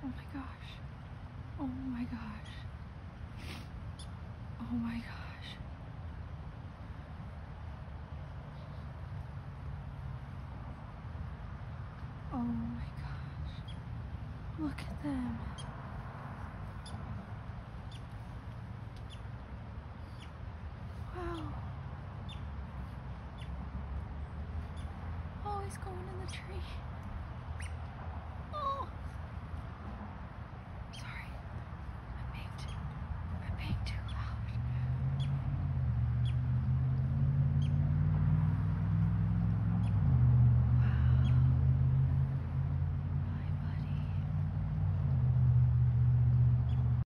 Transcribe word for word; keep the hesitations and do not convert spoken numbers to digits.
Oh my gosh. Oh my gosh. Oh my gosh. Oh my gosh. Look at them. Wow. Oh, he's going in the tree.